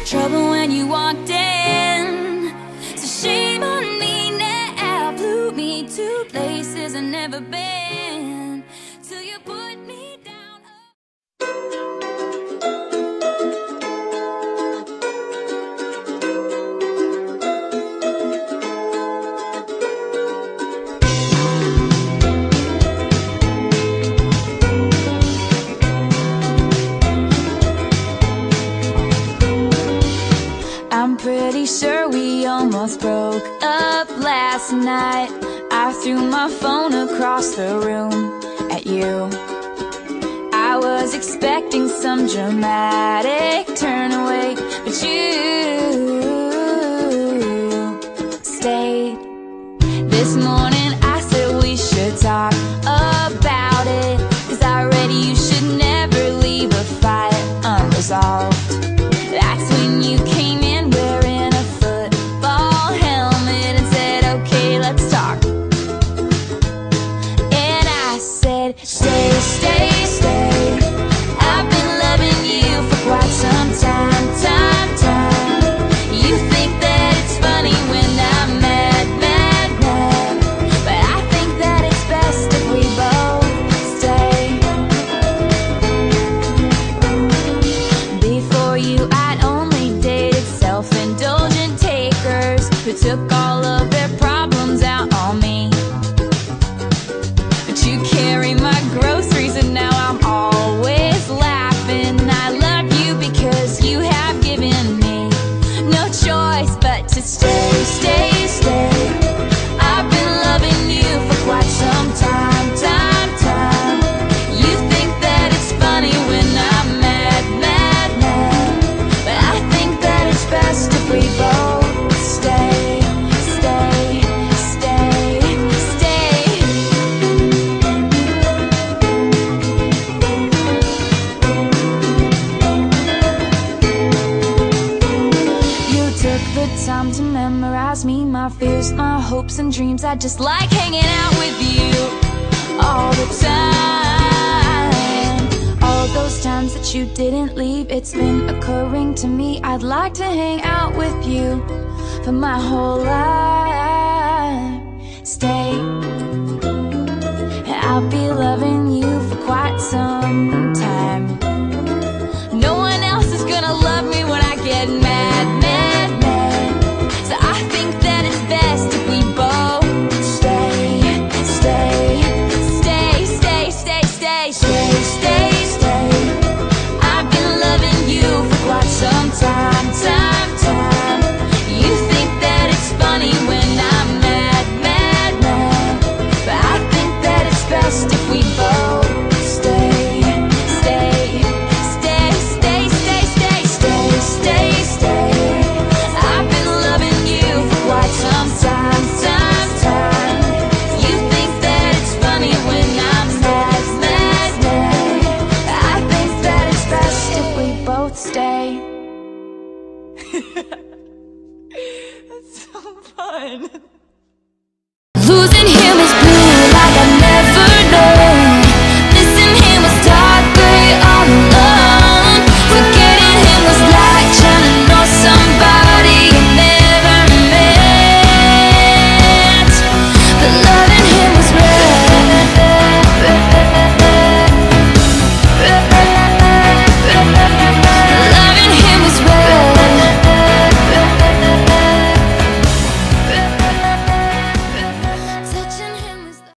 trouble when you walked in. So shame on me now, blew me to places I've never been, till you put me down. I'm pretty sure we almost broke up last night. I threw my phone across the room at you. I was expecting some dramatic turn away, but you stayed. This morning I said we should talk about it, 'cause already you should never leave a fight unresolved. That's when you came in wearing a football helmet and said, okay, let's talk. And I said, stay, stay, stay. I've been loving you for quite some time, time. You think that it's funny when I'm mad, mad, mad, but I think that it's best if we both stay. Before you, I'd only dated self-indulgent takers who took all of their problems out on me. But you carry my groceries and now I'm always laughing. I love you because you have given me no choice but to stay, stay, stay. I've been loving you for quite some time, time. You think that it's funny when I'm mad, mad, mad, but I think that it's best if we both stay, stay, stay, stay. You took the time to memorize me, my fears, my hopes and dreams. I just like hanging out with you all the time. All those times that you didn't leave, it's been occurring to me. I'd like to hang out with you for my whole life. Stay. I'll be loving you for quite some time. No one else is gonna love me when I get mad, mad, mad. So I think that it's best if we both stay, stay, stay, stay, stay, stay, stay, stay, stay. I've been loving you for quite some time, time. You think that it's funny when I'm mad, mad, mad, but I think that it's best if we both stay, stay, stay, stay, stay, stay, stay, stay, stay. I've been loving you for quite some time, time. You think that it's funny when I'm mad, mad, mad, but I think that it's best if we both stay. That's so fun.